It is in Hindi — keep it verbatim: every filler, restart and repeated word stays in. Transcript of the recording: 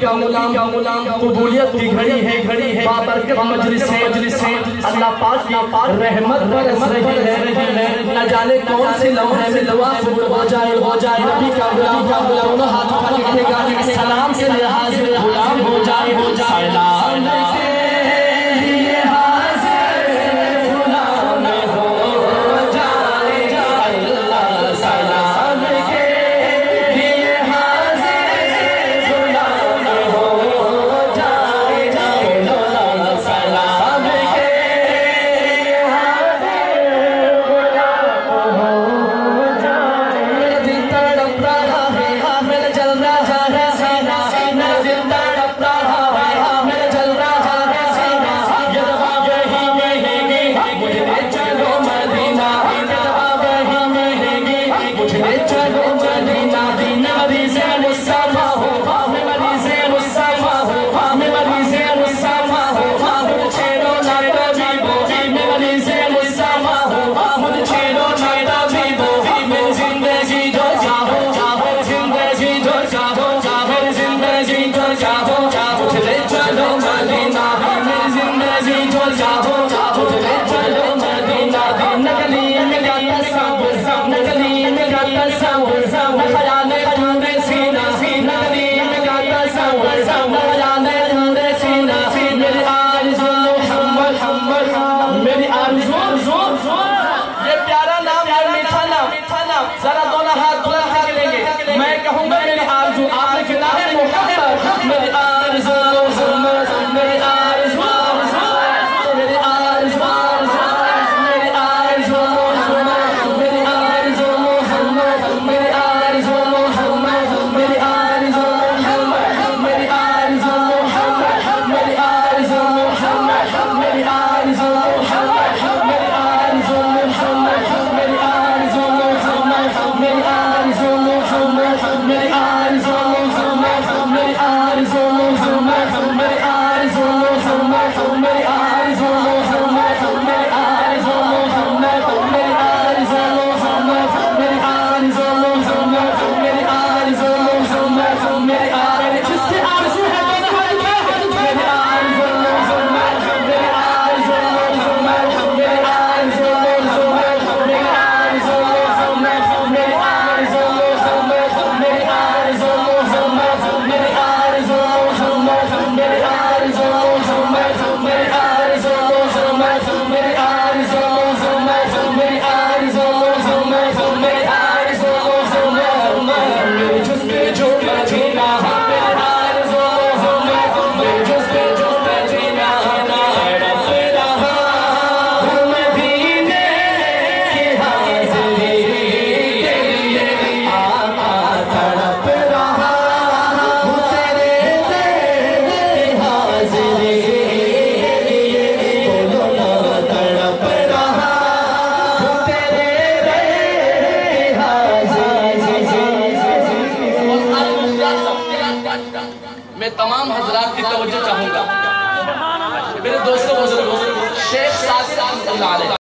का गुलाम का गुलाम कबूलियत की घड़ी है घड़ी है बाबरकत मजलिस है मजलिस है अल्लाह पाक की रहमत बरस रही है। न जाने कौन से लम्हे में दुआ कबूल हो जाए हो जाए नबी का गुलाम का गुलाम हाथ उठा के सलाम से हाजिर गुलाम हो जाए हो जाए जरा दोनों हाथ बुलंद कर लेंगे। मैं कहूंगा मेरी आरज़ू आपने सुना है मोहब्बत मेरी आरज़ू मेरी आरज़ू मेरी आरज़ू मेरी आरज़ू मेरी आरज़ू मेरी आरज़ू मेरी आरज़ू मेरी आरज़ू मेरी आरज़ू मेरी आरज़ू मैं तमाम हजरात की तवज्जो चाहूंगा मेरे दोस्तों बुजुर्गों शेख साद